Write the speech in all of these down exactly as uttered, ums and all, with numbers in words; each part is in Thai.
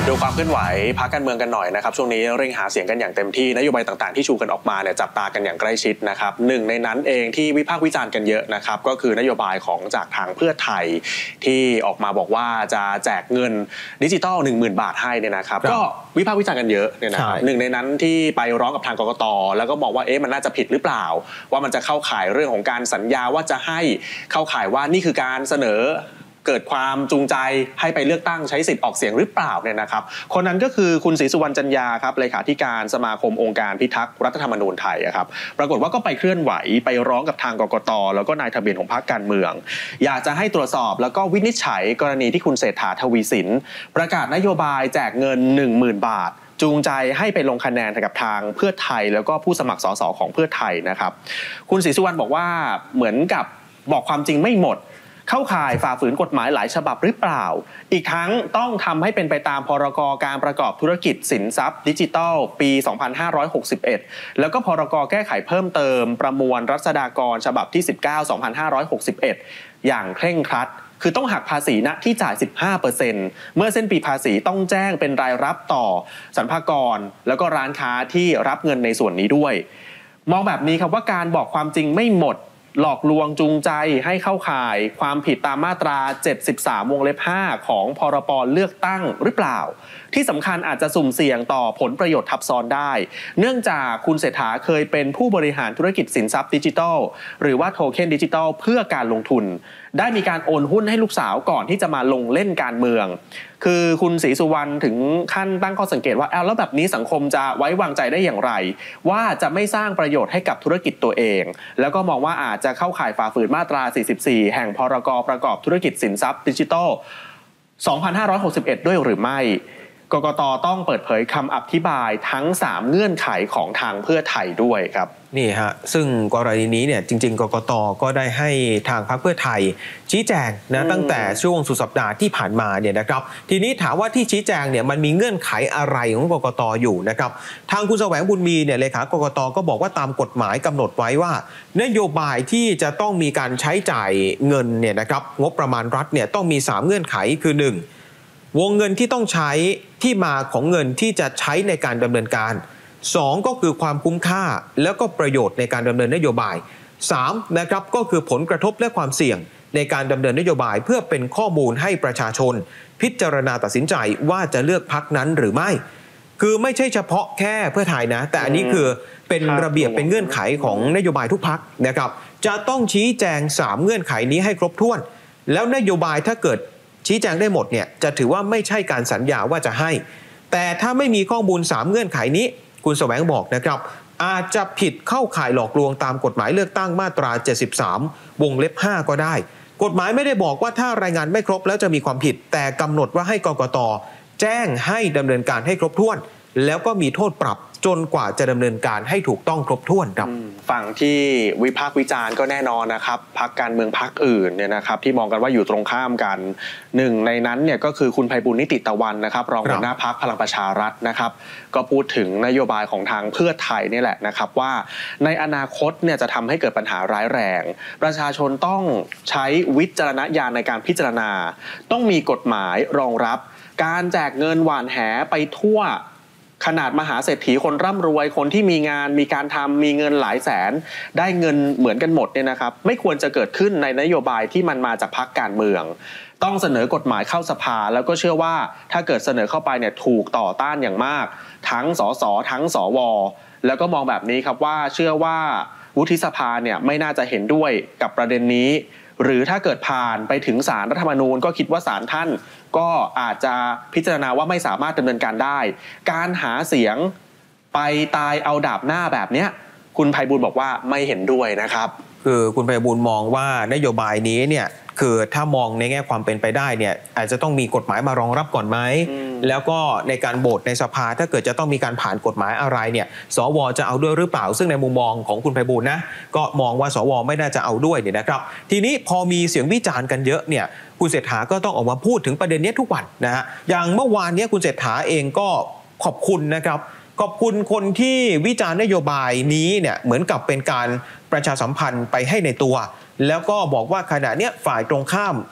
ดูความเคลื่อนไหวพรรคการเมืองกันหน่อยนะครับช่วงนี้เร่งหาเสียงกันอย่างเต็มที่นโยบายต่างๆที่ชูกันออกมาเนี่ยจับตากันอย่างใกล้ชิดนะครับหนึ่งในนั้นเองที่วิพากษ์วิจารณ์กันเยอะนะครับก็คือนโยบายของจากทางเพื่อไทยที่ออกมาบอกว่าจะแจกเงินดิจิทัล หนึ่งหมื่น บาทให้เนี่ยนะครับก็วิพากษ์วิจารณ์กันเยอะเนี่ยนะครับหนึ่งในนั้นที่ไปร้องกับทางกกต.แล้วก็บอกว่าเอ๊ะมันน่าจะผิดหรือเปล่าว่ามันจะเข้าข่ายเรื่องของการสัญญาว่าจะให้เข้าข่ายว่านี่คือการเสนอเกิดความจูงใจให้ไปเลือกตั้งใช้สิทธิ์ออกเสียงหรือเปล่าเนี่ยนะครับคนนั้นก็คือคุณศรีสุวรรณจันยาครับเลขาธิการสมาคมองค์การพิทักษ์รัฐธรรมนูญไทยครับปรากฏว่าก็ไปเคลื่อนไหวไปร้องกับทางกกต.แล้วก็นายทะเบียนของพรรคการเมืองอยากจะให้ตรวจสอบแล้วก็วินิจฉัยกรณีที่คุณเศรษฐาทวีสินประกาศนโยบายแจกเงิน หนึ่งหมื่น บาทจูงใจให้ไปลงคะแนนกับทางเพื่อไทยแล้วก็ผู้สมัครสสของเพื่อไทยนะครับคุณศรีสุวรรณบอกว่าเหมือนกับบอกความจริงไม่หมดเข้าข่ายฝ่าฝืนกฎหมายหลายฉบับหรือเปล่าอีกทั้งต้องทำให้เป็นไปตามพรกการประกอบธุรกิจสินทรัพย์ดิจิทัลปีสองพันห้าร้อยหกสิบเอ็ดแล้วก็พรกแก้ไขเพิ่มเติมประมวลรัษฎากรฉบับที่สิบเก้า สองพันห้าร้อยหกสิบเอ็ดอย่างเคร่งครัดคือต้องหักภาษีณที่จ่าย สิบห้าเปอร์เซ็นต์ เมื่อเส้นปีภาษีต้องแจ้งเป็นรายรับต่อสรรพากรแล้วก็ร้านค้าที่รับเงินในส่วนนี้ด้วยมองแบบนี้ครับว่าการบอกความจริงไม่หมดหลอกลวงจูงใจให้เข้าข่ายความผิดตามมาตราเจ็ดสิบสามวงเล็บห้าของพรบเลือกตั้งหรือเปล่าที่สำคัญอาจจะสุ่มเสี่ยงต่อผลประโยชน์ทับซ้อนได้เนื่องจากคุณเศรษฐาเคยเป็นผู้บริหารธุรกิจสินทรัพย์ดิจิทัลหรือว่าโทเค็นดิจิทัลเพื่อการลงทุนได้มีการโอนหุ้นให้ลูกสาวก่อนที่จะมาลงเล่นการเมืองคือคุณศรีสุวรรณถึงขั้นตั้งข้อสังเกตว่าอ้าวแล้วแบบนี้สังคมจะไว้วางใจได้อย่างไรว่าจะไม่สร้างประโยชน์ให้กับธุรกิจตัวเองแล้วก็มองว่าอาจจะเข้าข่ายฝ่าฝืนมาตราสี่สิบสี่แห่งพรกประกอบธุรกิจสินทรัพย์ดิจิทัลสองพันห้าร้อยหกสิบเอ็ดด้วยหรือไม่กกต.ต้องเปิดเผยคำอธิบายทั้งสามเงื่อนไขของทางเพื่อไทยด้วยครับนี่ฮะซึ่งกรณีนี้เนี่ยจริงๆกกต.ก็ได้ให้ทางพรรคเพื่อไทยชี้แจงนะตั้งแต่ช่วงสุดสัปดาห์ที่ผ่านมาเนี่ยนะครับทีนี้ถามว่าที่ชี้แจงเนี่ยมันมีเงื่อนไขอะไรของกกต.อยู่นะครับทางคุณแสวงบุญมีเนี่ยเลขากกต.ก็บอกว่าตามกฎหมายกำหนดไว้ว่านโยบายที่จะต้องมีการใช้จ่ายเงินเนี่ยนะครับงบประมาณรัฐเนี่ยต้องมีสามเงื่อนไขคือหนึ่งวงเงินที่ต้องใช้ที่มาของเงินที่จะใช้ในการดำเนินการสองก็คือความคุ้มค่าแล้วก็ประโยชน์ในการดำเนินนโยบายสามนะครับก็คือผลกระทบและความเสี่ยงในการดำเนินนโยบายเพื่อเป็นข้อมูลให้ประชาชนพิจารณาตัดสินใจว่าจะเลือกพรรคนั้นหรือไม่คือไม่ใช่เฉพาะแค่เพื่อไทยนะแต่อันนี้คือเป็นระเบียบเป็นเงื่อนไขของนโยบายทุกพรรคนะครับจะต้องชี้แจงสามเงื่อนไขนี้ให้ครบถ้วนแล้วนโยบายถ้าเกิดชี้แจงได้หมดเนี่ยจะถือว่าไม่ใช่การสัญญาว่าจะให้แต่ถ้าไม่มีข้อมูลสามเงื่อนไขนี้คุณแสวงบอกนะครับอาจจะผิดเข้าข่ายหลอกลวงตามกฎหมายเลือกตั้งมาตราเจ็ดสิบสามวงเล็บห้าก็ได้กฎหมายไม่ได้บอกว่าถ้ารายงานไม่ครบแล้วจะมีความผิดแต่กำหนดว่าให้กกต.แจ้งให้ดำเนินการให้ครบถ้วนแล้วก็มีโทษปรับจนกว่าจะดำเนินการให้ถูกต้องครบถ้วนครับฝั่งที่วิพากษ์วิจารณ์ก็แน่นอนนะครับพรรคการเมืองพรรคอื่นเนี่ยนะครับที่มองกันว่าอยู่ตรงข้ามกันหนึ่งในนั้นเนี่ยก็คือคุณไพบูลย์นิติตะวันนะครับรองหัวหน้าพรรคพลังประชารัฐนะครับก็พูดถึงนโยบายของทางเพื่อไทยนี่แหละนะครับว่าในอนาคตเนี่ยจะทำให้เกิดปัญหาร้ายแรงประชาชนต้องใช้วิจารณญาณในการพิจารณาต้องมีกฎหมายรองรับการแจกเงินหว่านแหไปทั่วขนาดมหาเศรษฐีคนร่ำรวยคนที่มีงานมีการทำมีเงินหลายแสนได้เงินเหมือนกันหมดเนี่ยนะครับไม่ควรจะเกิดขึ้นในนโยบายที่มันมาจากพรรคการเมืองต้องเสนอกฎหมายเข้าสภาแล้วก็เชื่อว่าถ้าเกิดเสนอเข้าไปเนี่ยถูกต่อต้านอย่างมากทั้งสสทั้งสวแล้วก็มองแบบนี้ครับว่าเชื่อว่าวุฒิสภาเนี่ยไม่น่าจะเห็นด้วยกับประเด็นนี้หรือถ้าเกิดผ่านไปถึงศาลรัฐธรรมนูญก็คิดว่าศาลท่านก็อาจจะพิจารณาว่าไม่สามารถดำเนินการได้การหาเสียงไปตายเอาดาบหน้าแบบนี้คุณไพบูลย์บอกว่าไม่เห็นด้วยนะครับคือคุณไพบูลย์มองว่านโยบายนี้เนี่ยคือถ้ามองในแง่ความเป็นไปได้เนี่ยอาจจะต้องมีกฎหมายมารองรับก่อนไหมแล้วก็ในการโหวตในสภาถ้าเกิดจะต้องมีการผ่านกฎหมายอะไรเนี่ยสวจะเอาด้วยหรือเปล่าซึ่งในมุมมองของคุณไพบูลย์นะก็มองว่าสวไม่น่าจะเอาด้วยเนี่ยนะครับทีนี้พอมีเสียงวิจารณ์กันเยอะเนี่ยคุณเศรษฐาก็ต้องออกมาพูดถึงประเด็นนี้ทุกวันนะฮะอย่างเมื่อวานนี้คุณเศรษฐาเองก็ขอบคุณนะครับขอบคุณคนที่วิจารณ์นโยบายนี้เนี่ยเหมือนกับเป็นการประชาสัมพันธ์ไปให้ในตัวแล้วก็บอกว่าขณะนี้ฝ่ายตรงข้ามโจ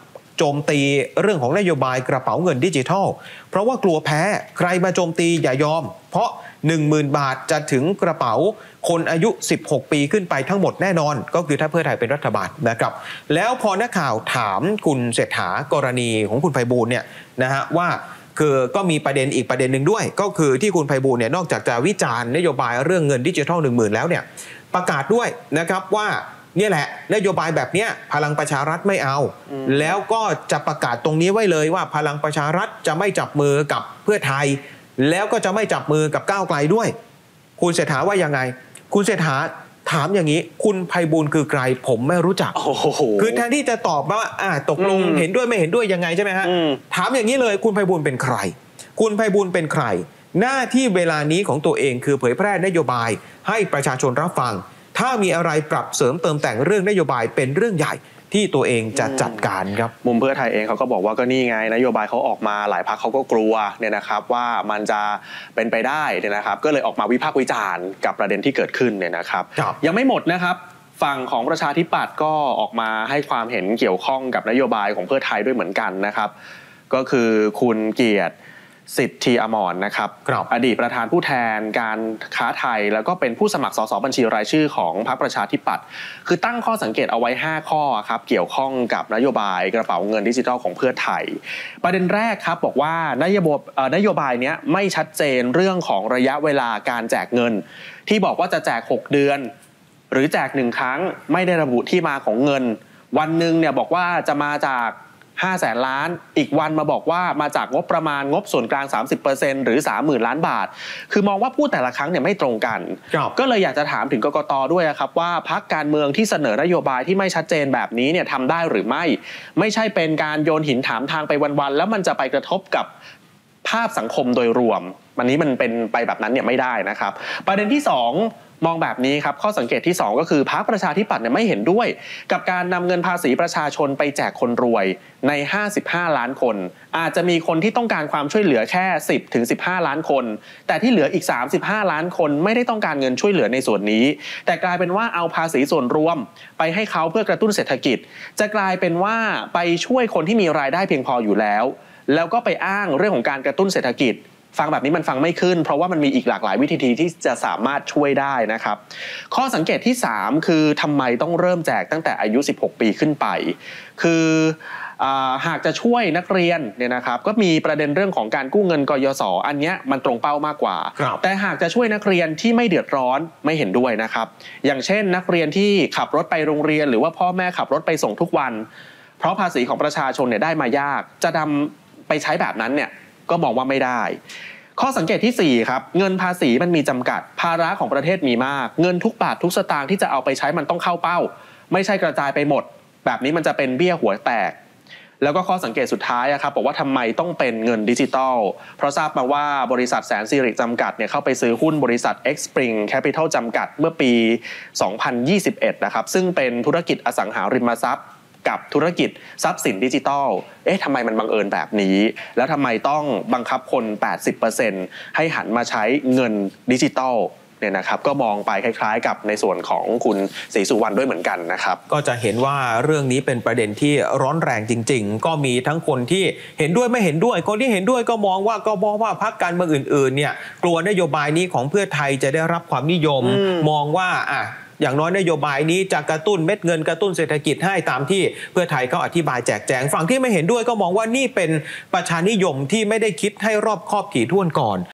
โจมตีเรื่องของนโยบายกระเป๋าเงินดิจิทัลเพราะว่ากลัวแพ้ใครมาโจมตีอย่ายอมเพราะ หนึ่งหมื่น บาทจะถึงกระเป๋าคนอายุสิบหกปีขึ้นไปทั้งหมดแน่นอนก็คือถ้าเพื่อไทยเป็นรัฐบาลนะครับแล้วพอนักข่าวถามคุณเศรษฐากรณีของคุณไพบูลย์เนี่ยนะฮะว่าคือก็มีประเด็นอีกประเด็นหนึ่งด้วยก็คือที่คุณไพบูลย์เนี่ยนอกจากจะวิจารณ์นโยบายเรื่องเงินดิจิทัล หนึ่งหมื่น แล้วเนี่ยประกาศด้วยนะครับว่าเนี่ยแหละนโยบายแบบเนี้ยพลังประชารัฐไม่เอาแล้วก็จะประกาศตรงนี้ไว้เลยว่าพลังประชารัฐจะไม่จับมือกับเพื่อไทยแล้วก็จะไม่จับมือกับก้าวไกลด้วยคุณเศรษฐาว่ายังไงคุณเศรษฐาถามอย่างนี้คุณไพบูลย์คือใครผมไม่รู้จักคือแทนที่จะตอบว่าอ่าตกลงเห็นด้วยไม่เห็นด้วยยังไงใช่ไหมฮะถามอย่างนี้เลยคุณไพบูลย์เป็นใครคุณไพบูลย์เป็นใครหน้าที่เวลานี้ของตัวเองคือเผยแพร่นโยบายให้ประชาชนรับฟังถ้ามีอะไรปรับเสริมเติมแต่งเรื่องนโยบายเป็นเรื่องใหญ่ที่ตัวเองจะจัดการครับมุมเพื่อไทยเองเขาก็บอกว่าก็นี่ไงนโยบายเขาออกมาหลายพรรคเขาก็กลัวเนี่ยนะครับว่ามันจะเป็นไปได้เนี่ยนะครับก็เลยออกมาวิพากษ์วิจารณ์กับประเด็นที่เกิดขึ้นเนี่ยนะครับยังไม่หมดนะครับฝั่งของประชาธิปัตย์ก็ออกมาให้ความเห็นเกี่ยวข้องกับนโยบายของเพื่อไทยด้วยเหมือนกันนะครับก็คือคุณเกียรติสิทธิอมรนะครับอดีตประธานผู้แทนการค้าไทยแล้วก็เป็นผู้สมัครสสบัญชีรายชื่อของพรรคประชาธิปัตย์คือตั้งข้อสังเกตเอาไว้ห้าข้อครับเกี่ยวข้องกับนโยบายกระเป๋าเงินดิจิทัลของเพื่อไทยประเด็นแรกครับบอกว่านโยบายนโยบายนี้ไม่ชัดเจนเรื่องของระยะเวลาการแจกเงินที่บอกว่าจะแจกหกเดือนหรือแจกหนึ่งครั้งไม่ได้ระบุที่มาของเงินวันหนึ่งเนี่ยบอกว่าจะมาจากห้าแสนล้านอีกวันมาบอกว่ามาจากงบประมาณงบส่วนกลาง สามสิบเปอร์เซ็นต์ หรือ สามหมื่น ล้านบาทคือมองว่าพูดแต่ละครั้งเนี่ยไม่ตรงกันก็เลยอยากจะถามถึงกกต.ด้วยครับว่าพรรคการเมืองที่เสนอนโยบายที่ไม่ชัดเจนแบบนี้เนี่ยทำได้หรือไม่ไม่ใช่เป็นการโยนหินถามทางไปวันๆแล้วมันจะไปกระทบกับภาพสังคมโดยรวมวันนี้มันเป็นไปแบบนั้นเนี่ยไม่ได้นะครับประเด็นที่สองมองแบบนี้ครับข้อสังเกตที่สองก็คือพรรคประชาธิปัตย์เนี่ยไม่เห็นด้วยกับการนำเงินภาษีประชาชนไปแจกคนรวยในห้าสิบห้าล้านคนอาจจะมีคนที่ต้องการความช่วยเหลือแค่สิบถึงสิบห้าล้านคนแต่ที่เหลืออีกสามสิบห้าล้านคนไม่ได้ต้องการเงินช่วยเหลือในส่วนนี้แต่กลายเป็นว่าเอาภาษีส่วนรวมไปให้เขาเพื่อกระตุ้นเศรษฐกิจจะกลายเป็นว่าไปช่วยคนที่มีรายได้เพียงพออยู่แล้วแล้วก็ไปอ้างเรื่องของการกระตุ้นเศรษฐกิจฟังแบบนี้มันฟังไม่ขึ้นเพราะว่ามันมีอีกหลากหลายวิธีที่จะสามารถช่วยได้นะครับข้อสังเกตที่สามคือทำไมต้องเริ่มแจกตั้งแต่อายุสิบหกปีขึ้นไปคือหากจะช่วยนักเรียนเนี่ยนะครับก็มีประเด็นเรื่องของการกู้เงินกยศ.อันนี้มันตรงเป้ามากกว่าแต่หากจะช่วยนักเรียนที่ไม่เดือดร้อนไม่เห็นด้วยนะครับอย่างเช่นนักเรียนที่ขับรถไปโรงเรียนหรือว่าพ่อแม่ขับรถไปส่งทุกวันเพราะภาษีของประชาชนเนี่ยได้มายากจะนำไปใช้แบบนั้นเนี่ยก็มองว่าไม่ได้ข้อสังเกตที่สี่ครับเงินภาษีมันมีจำกัดภาระของประเทศมีมากเงินทุกบาททุกสตางค์ที่จะเอาไปใช้มันต้องเข้าเป้าไม่ใช่กระจายไปหมดแบบนี้มันจะเป็นเบี้ยหัวแตกแล้วก็ข้อสังเกตสุดท้ายครับบอกว่าทำไมต้องเป็นเงินดิจิตอลเพราะทราบมาว่าบริษัทแสนสิริจำกัดเนี่ยเข้าไปซื้อหุ้นบริษัท Xspring Capital จำกัดเมื่อปีสองพันยี่สิบเอ็ดนะครับซึ่งเป็นธุรกิจอสังหาริมทรัพย์กับธุรกิจทรัพย์สินดิจิทัลเอ๊ะทำไมมันบังเอิญแบบนี้แล้วทำไมต้องบังคับคน แปดสิบเปอร์เซ็นต์ ให้หันมาใช้เงินดิจิทัลเนี่ยนะครับก็มองไปคล้ายๆกับในส่วนของคุณศรีสุวรรณด้วยเหมือนกันนะครับก็จะเห็นว่าเรื่องนี้เป็นประเด็นที่ร้อนแรงจริงๆก็มีทั้งคนที่เห็นด้วยไม่เห็นด้วยคนที่เห็นด้วยก็มองว่าก็มองว่าพรรคการเมืองอื่นๆเนี่ยกลัวนโยบายนี้ของเพื่อไทยจะได้รับความนิยมมองว่าอ่ะอย่างน้อยนโยบายนี้จะกระตุ้นเม็ดเงินกระตุ้นเศรษฐกิจให้ตามที่เพื่อไทยก็อธิบายแจกแจงฝั่งที่ไม่เห็นด้วยก็มองว่านี่เป็นประชานิยมที่ไม่ได้คิดให้รอบคอบถี่ถ้วนก่อน